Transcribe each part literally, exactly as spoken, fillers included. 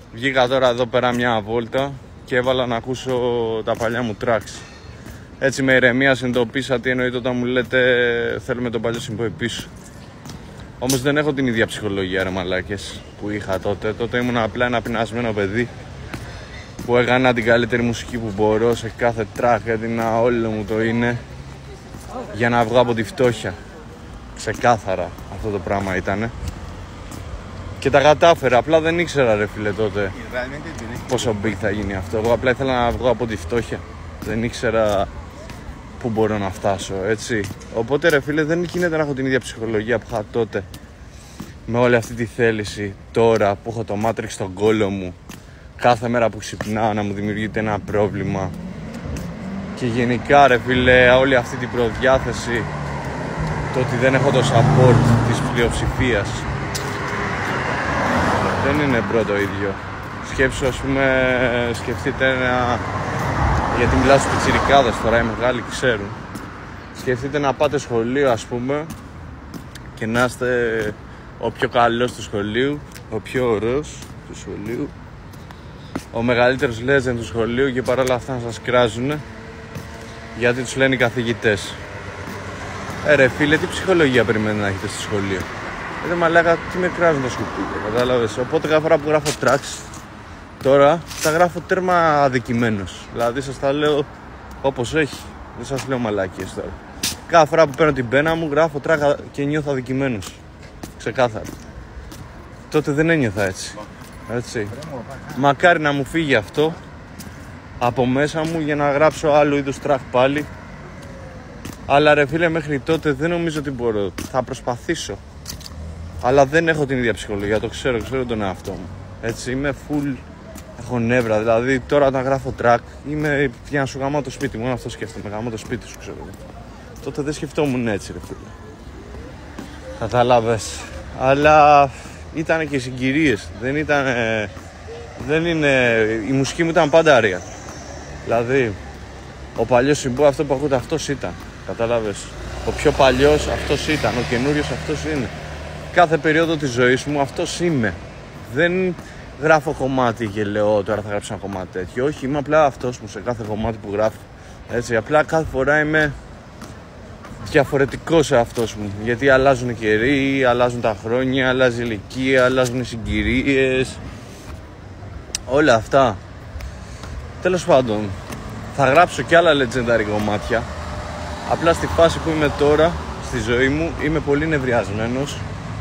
Βγήκα τώρα εδώ πέρα μια βόλτα και έβαλα να ακούσω τα παλιά μου tracks. Έτσι με ηρεμία συνειδητοποίησα τι εννοείται όταν μου λέτε θέλουμε τον παλιό Simboy πίσω. Όμως δεν έχω την ίδια ψυχολογία ρε μαλάκες που είχα τότε. Τότε ήμουν απλά ένα πεινασμένο παιδί που έκανα την καλύτερη μουσική που μπορώ, σε κάθε track έδινα όλο μου το είναι για να βγω από τη φτώχεια. Ξεκάθαρα αυτό το πράγμα ήτανε. Και τα κατάφερα, απλά δεν ήξερα ρε φίλε τότε πόσο big θα γίνει αυτό. Εγώ απλά ήθελα να βγω από τη φτώχεια. Δεν ήξερα πού μπορώ να φτάσω, έτσι. Οπότε ρε φίλε δεν γίνεται να έχω την ίδια ψυχολογία που είχα τότε. Με όλη αυτή τη θέληση τώρα που έχω το Matrix στον κόλο μου. Κάθε μέρα που ξυπνάω να μου δημιουργείται ένα πρόβλημα. Και γενικά ρε φίλε όλη αυτή την προδιάθεση, το ότι δεν έχω το support της πλειοψηφίας, δεν είναι πρώτο ίδιο. Σκέψου ας πούμε, σκεφτείτε ένα, γιατί μιλάω στους πιτσιρικάδες τώρα, οι μεγάλοι ξέρουν. Σκεφτείτε να πάτε σχολείο ας πούμε και να είστε ο πιο καλός του σχολείου, ο πιο ωραίος του σχολείου, ο μεγαλύτερος legend του σχολείου και παρόλα αυτά να σας κράζουνε γιατί τους λένε οι καθηγητές. Ε ρε φίλε, τι ψυχολογία περιμένετε να έχετε στο σχολείο? Ε, μαλάκα, τι με κράζουν τα σκουπίδια, κατάλαβες. Οπότε κάθε φορά που γράφω tracks τώρα, τα γράφω τέρμα αδικημένος. Δηλαδή σας τα λέω όπως έχει, δεν σας λέω μαλάκιες τώρα. Κάθε φορά που παίρνω την πένα μου γράφω track και νιώθω αδικημένος. Ξεκάθαρα. Τότε δεν ένιωθα έτσι. Έτσι. Μακάρι να μου φύγει αυτό από μέσα μου για να γράψω άλλου είδους track πάλι. Αλλά ρε φίλε μέχρι τότε δεν νομίζω ότι μπορώ. Θα προσπαθήσω. Αλλά δεν έχω την ίδια ψυχολογία, το ξέρω, ξέρω τον εαυτό μου. Έτσι είμαι full, έχω νεύρα. Δηλαδή τώρα όταν γράφω track είμαι για να σου γαμάω το σπίτι μου. Μόνο αυτό σκέφτομαι, γαμάω το σπίτι σου ξέρω. Τότε δεν σκεφτόμουν έτσι ρε φίλε. Καταλάβες. Αλλά ήταν και συγκυρίες. Δεν ήταν. Δεν είναι. Η μουσική μου ήταν πάντα real. Δηλαδή ο παλιός Simboy, αυτό που ακούτε αυτός ήταν. Κατάλαβες. Ο πιο παλιός αυτός ήταν. Ο καινούριος αυτός είναι. Κάθε περίοδο της ζωής μου αυτός είμαι. Δεν γράφω κομμάτι και λέω τώρα θα γράψω ένα κομμάτι τέτοιο. Όχι, είμαι απλά αυτός μου σε κάθε κομμάτι που γράφω. Έτσι, απλά κάθε φορά είμαι διαφορετικός σε αυτός μου. Γιατί αλλάζουν οι καιροί, αλλάζουν τα χρόνια, αλλάζει η ηλικία, αλλάζουν οι συγκυρίες. Όλα αυτά. Τέλος πάντων, θα γράψω και άλλα legendary κομμάτια. Απλά στη φάση που είμαι τώρα, στη ζωή μου, είμαι πολύ νευριασμένος.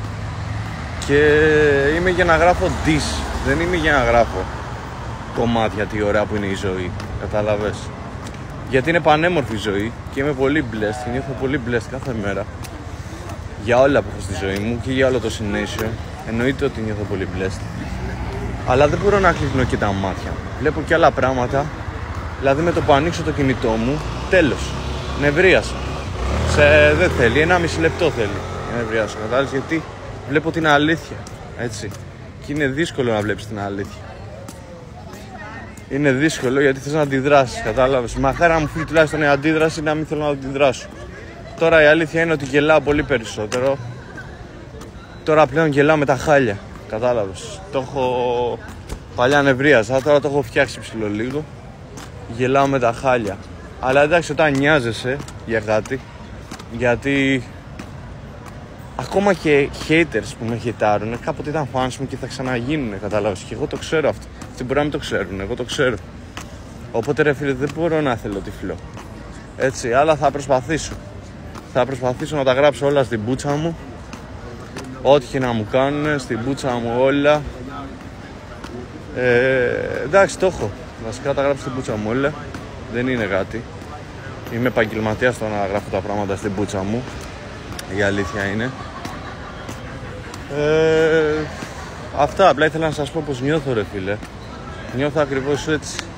Και είμαι για να γράφω diss. Δεν είμαι για να γράφω κομμάτια τι ωραία που είναι η ζωή. Κατάλαβες. Γιατί είναι πανέμορφη η ζωή και είμαι πολύ blessed και νιώθω πολύ blessed κάθε μέρα για όλα που έχω στη ζωή μου και για όλο το συνέσιο. Εννοείται ότι νιώθω πολύ blessed. Αλλά δεν μπορώ να κλείπνω και τα μάτια. Βλέπω και άλλα πράγματα. Δηλαδή με το που ανοίξω το κινητό μου, τέλος. Νευρίασα. Σε... Δεν θέλει, ένα μισή λεπτό θέλει. Νευρίασα. Κατάλαβες γιατί βλέπω την αλήθεια. Έτσι. Και είναι δύσκολο να βλέπεις την αλήθεια. Είναι δύσκολο γιατί θες να αντιδράσεις. Κατάλαβες. Μαχάρα να μου φύγει τουλάχιστον η αντίδραση να μην θέλω να αντιδράσω. Τώρα η αλήθεια είναι ότι γελάω πολύ περισσότερο. Τώρα πλέον γελάω με τα χάλια. Κατάλαβες. Το έχω. Παλιά νευρίαζα, τώρα το έχω φτιάξει ψηλό λίγο. Γελάω με τα χάλια. Αλλά εντάξει, όταν νοιάζεσαι για κάτι, γιατί ακόμα και haters που με χαιτάρουν κάποτε ήταν fans μου και θα ξαναγίνουν, κατάλαβες. Και εγώ το ξέρω αυτό. Αυτοί μπορεί να μην το ξέρουν, εγώ το ξέρω. Οπότε ρε φίλε, δεν μπορώ να θέλω τυφλό. Έτσι, αλλά θα προσπαθήσω. Θα προσπαθήσω να τα γράψω όλα στην μπούτσα μου. Ό,τι και να μου κάνουν, στην μπούτσα μου όλα. Ε, εντάξει, το έχω. Βασικά τα γράψω στην μπούτσα μου όλα. Δεν είναι κάτι. Είμαι επαγγελματίας στο να γράφω τα πράγματα στην μπούτσα μου. Η αλήθεια είναι. Ε, αυτά, απλά ήθελα να σας πω πως νιώθω ρε φίλε. Νιώθω ακριβώς έτσι.